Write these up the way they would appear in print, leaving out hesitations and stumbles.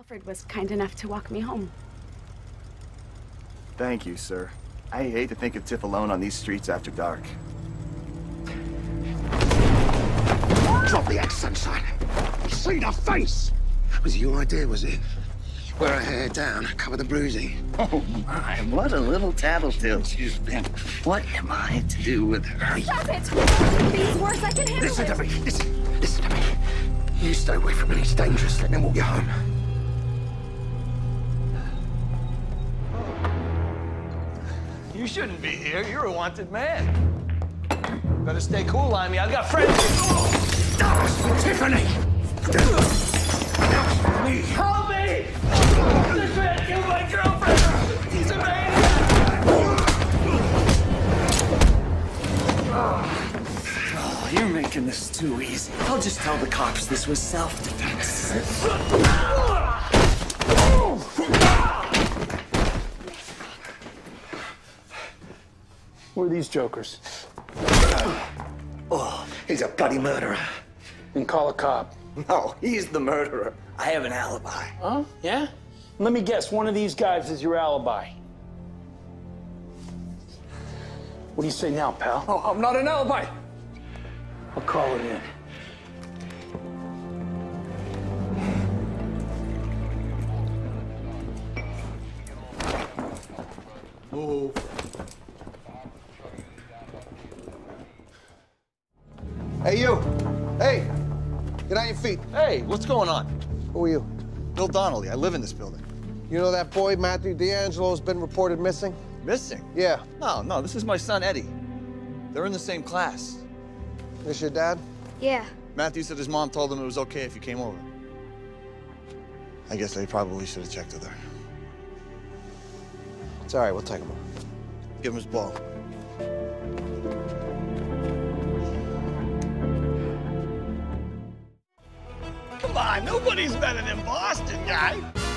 Alfred was kind enough to walk me home. Thank you, sir. I hate to think of Tiff alone on these streets after dark. Drop the axe, sunshine. See the face! Was it your idea, was it? Wear her hair down, cover the bruising. Oh my, what a little tattletale she's been. What am I to do with her? Stop it! These worse, I can handle Listen it! to me, listen to me. You stay away from me, it's dangerous. Let me walk you home. You shouldn't be here. You're a wanted man. Better stay cool on me. I've got friends. That's for Tiffany! Help me! This man killed my girlfriend! He's a maniac! Oh, you're making this too easy. I'll just tell the cops this was self-defense. Who are these jokers? Oh, he's a bloody murderer. Then call a cop. No, he's the murderer. I have an alibi. Huh? Yeah? Let me guess, one of these guys is your alibi. What do you say now, pal? Oh, I'm not an alibi. I'll call it in. Move. Hey, you! Hey! Get on your feet. Hey, what's going on? Who are you? Bill Donnelly. I live in this building. You know that boy, Matthew D'Angelo's been reported missing? Missing? Yeah. No, this is my son, Eddie. They're in the same class. This your dad? Yeah. Matthew said his mom told him it was okay if you came over. I guess they probably should have checked with her. It's all right, we'll take him over. Give him his ball. Come on, nobody's better than Boston, guy.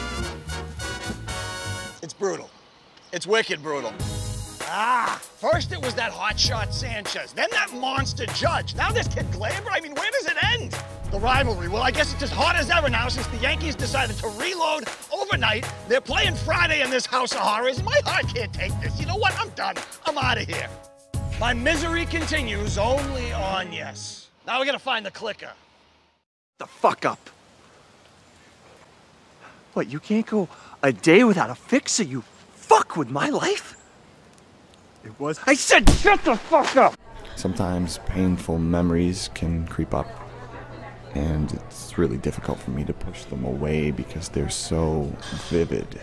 It's brutal. It's wicked brutal. First it was that hotshot Sanchez, then that monster Judge. Now this kid Glaber. I mean, where does it end? The rivalry, well, I guess it's as hot as ever now since the Yankees decided to reload overnight. They're playing Friday in this house of horrors. My heart can't take this. You know what? I'm done. I'm out of here. My misery continues only on yes. Now we gotta find the clicker. The fuck up. What, you can't go a day without a fix, or you fuck with my life? It was. I said shut the fuck up! Sometimes painful memories can creep up, and it's really difficult for me to push them away because they're so vivid.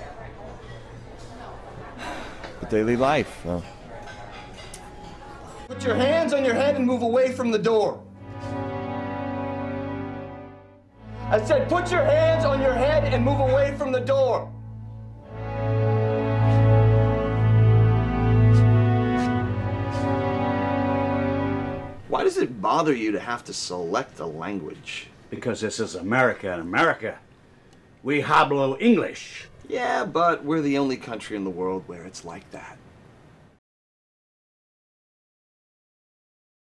But daily life. Put your hands on your head and move away from the door. I said put your hands on your head and move away from the door. Why does it bother you to have to select a language? Because this is America, and America, we hablo English. Yeah, but we're the only country in the world where it's like that.